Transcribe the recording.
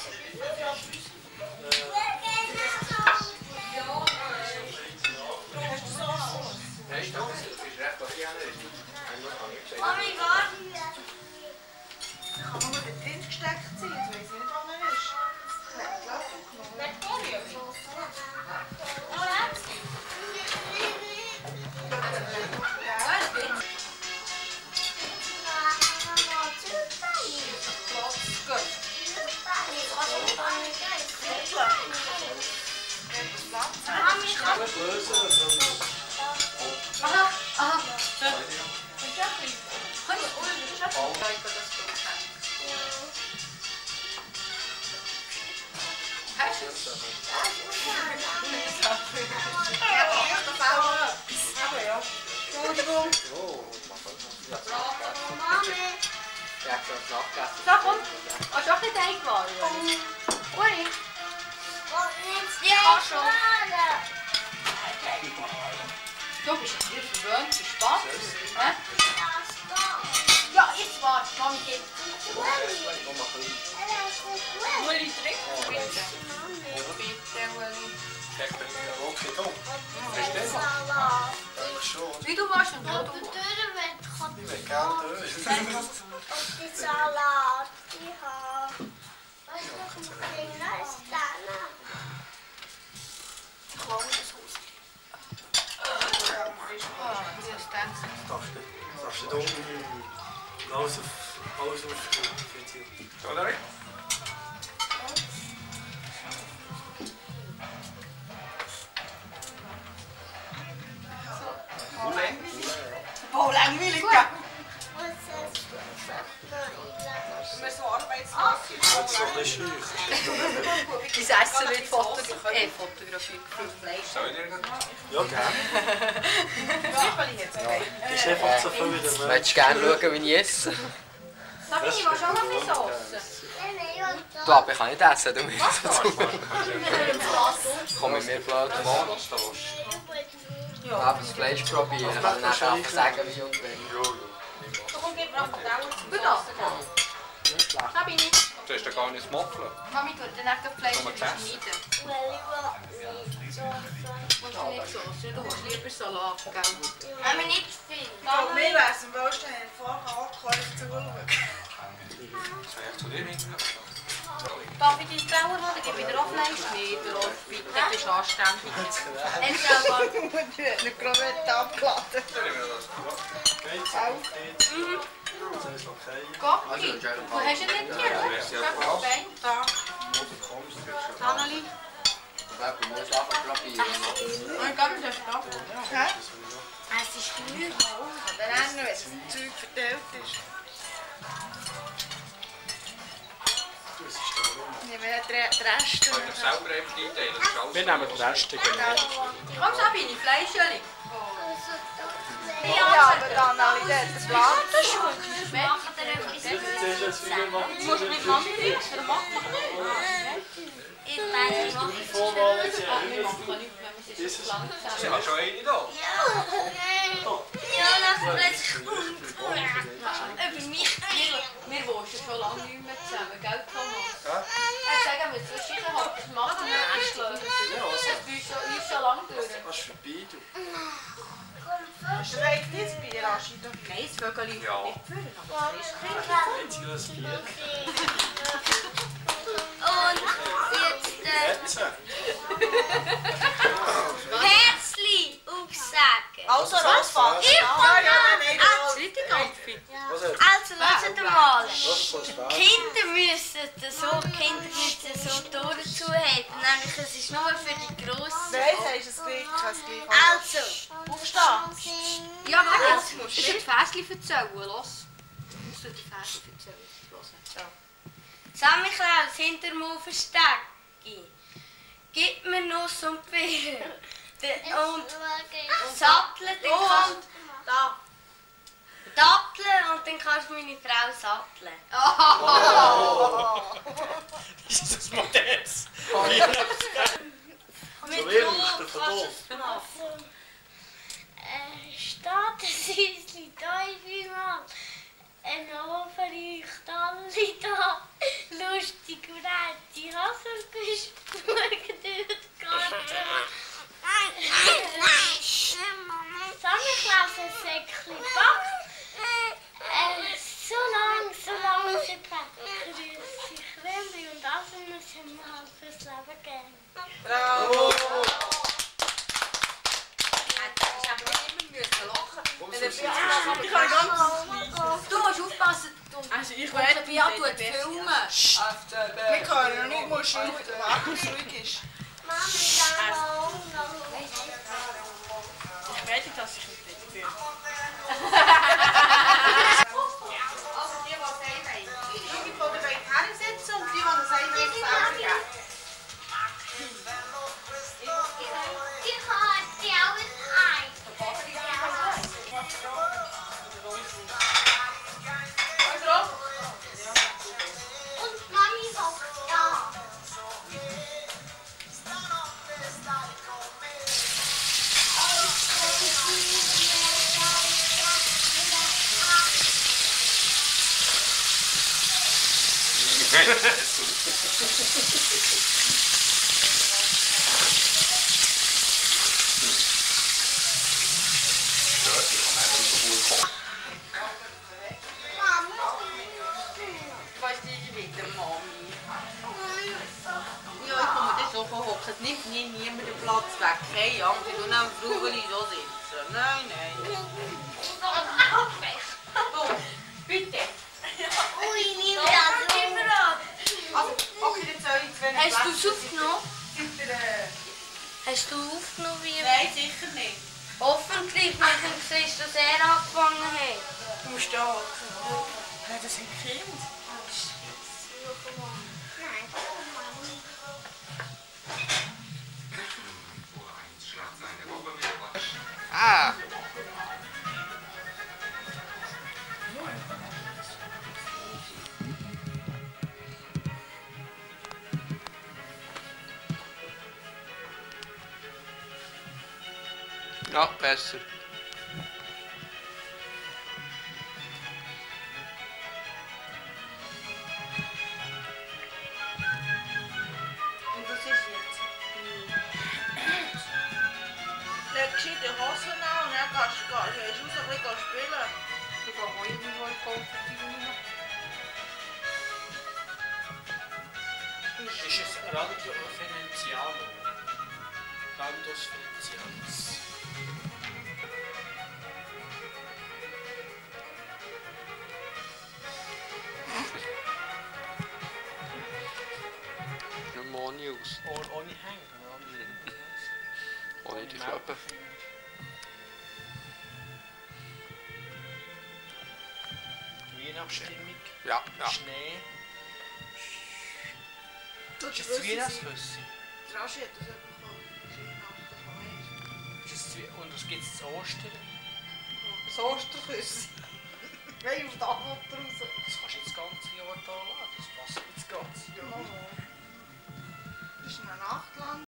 Mami, warte! Kann man nur drin gesteckt sein? Jetzt weiss ich nicht, wo man ist. So, komm. Hast du auch nicht eingeladen? Uri? Ja, schon! Du bist hier verwöhnt, gespannt. Hä? Ja, jetzt warte. Mami geht. Uli, trink bitte. Bitte, Uli. Wie du warst und wo du warst. Ich will gerne durch. Und die Salat, die habe. Was ist noch ein Finger? Ist da noch? Ich hole das Haus. Wie hast du gedacht? Darfst du da alles auf Frittier? Valerie? Oh, langweilig. Was ist das? Wir so arbeitslos. Das ist so ein bisschen schüch. Dein Essen wird fotografiert für Fleisch. Soll ich dir gehen? Ja, gerne. Zwiebeln jetzt. Das ist einfach so viel wieder mehr. Würdest du gerne schauen, wie ich esse? Sabine, willst du auch noch ein Sauce? Du, aber ich kann nicht essen, du musst dazu. Komm mit mir blöd. Aber das Fleisch probieren, ich kann nicht einfach sagen, wie und wenn. Komm, gib mir einfach den Gut das. Sabine. Du hast ja gar nicht das Mopfeln. Mami tut dann auch das Fleisch schneiden. Weil Du willst nicht Sauce, du willst lieber Salat, gell? Aber nicht viel. Mir wäre es am besten, wenn ich vorher angehört zuschauen. Soll ich zu dir hinten? Darf ich deinen Trauer haben? Dann gebe ich dir auch Fleisch. Nein, der Rolf, bitte, du bist anständig. Entweder Nicht gerade abgeladen. Geht's? Geht's? Das ist okay. Goppi, du hast ja nicht hier. Sag mal Bein. Da. Anneli. Du musst einfach probieren. Ich glaube, das ist da. Hä? Es ist genug. Aber auch noch, wenn das Zeug verteilt ist. Das ist da rum. Nehmen wir die Reste. Könnt ihr selber einfach einteilen? Das ist alles Wir nehmen die Reste, genau. Komm Sabine, Fleischchen. Ja, aber dann alle dort den Blatt. Machen wir etwas Zuerst das Video machen. Du musst mit Mami fixen, mach doch nicht. Ich meine, ich mache es schon. Wir machen nichts, wenn wir es so lang Sie zusammen. haben schon eine da. Ja, lass plötzlich über mich. Wir wohnen schon lange nicht mehr zusammen, gell Thomas? Ja. Er sagt, wir müssen sicher haben, das machen wir nicht. Das ist schon lange durch. Was für Bier, du? Schreibt nicht das Bier an, Schido. Nein, das Vögel Ja. nicht führen, aber es ist Einziges Bier. Und jetzt Herzli aufsagen. Also, was fällt? Ich Ja, ja, nein, richtig Kampfi. Also, lasst mal. Was ist das? Kinder müssen so Tore zuhalten. Nämlich, es ist nur für die Grossen. Nein, das ist es gleich. Ich kann es gleich Also, aufstehen. Ja, warte, jetzt musst du dir die Fässchen erzählen, los. Du musst dir die Fässchen erzählen. Sammy Klaus, hinter dem Versteck. Gib mir Nuss und Bier. Und satteln, dann kannst Da. datteln und dann kannst du meine Frau satteln. Ist das modernes? Mit wirklich, Rot der kannst Verdorf. du es machen. Staatensiesli, da ist wie mal ein Overreicht, alle da, lustig und nett, die Leben geben. Bravo! Ich habe nicht immer lachen. Ich habe ganz Du musst aufpassen. Also ich Und werde Bia tut filmen. Wir können noch nicht mal schauen, wenn es ruhig ist. Mami, dann Ich werde, dass ich nicht dort bin. Also die, die Seiwei. Die von der beiden hersetzen und die, die das selber selber geben. Ich habe die auch ein. Und Mami hockt da. Was ist die wieder, Mami? Ja, ich komme dann so hocken. Es nimmt niemand den Platz weg. Keine Angst, ich tue am Frugeli so sitzen. Nein, nein. So, bitte. Ui, nimm das. Also, okay, jetzt soll ich zwei Hast du es Plätze. aufgenommen? Bitte. Hast du aufgenommen, wie Nein, sicher nicht. hoffentlich, weil du siehst, dass er angefangen hat. Du musst da. Das sind Kinder. Nein, Ah! Ja, besser. Und was ist jetzt? Leg gescheite Hosen an und dann gehst du raus ein bisschen spielen. Ich gehe auch irgendwo in die Konfetti. Ist es Radio Veneziano? Randos Venezianos. Normal News. Ohne Hängen, oder? Ohne die Klappe. Weihnachtsstimmung, Ja, ja. Schnee. Das Ist es Weihnachtsküsse? Raschi hat das bekommen. Weihnachten von Und was gibt es zu Ostern? Das Osterküsse. Geh auf die Antwort raus. Das kannst du jetzt das ganze Jahr da lassen. Das passt jetzt das ganze Jahr. Das ist eine Nacht lang.